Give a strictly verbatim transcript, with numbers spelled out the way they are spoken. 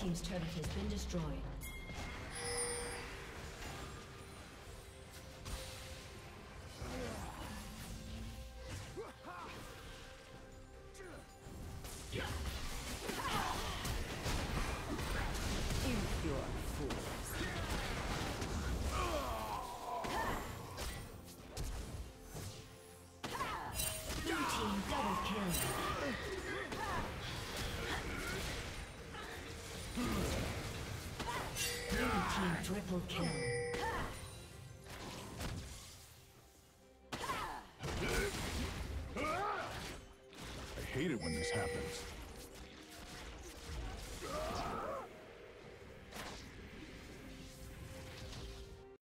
team's turret has been destroyed. Triple kill. I hate it when this happens.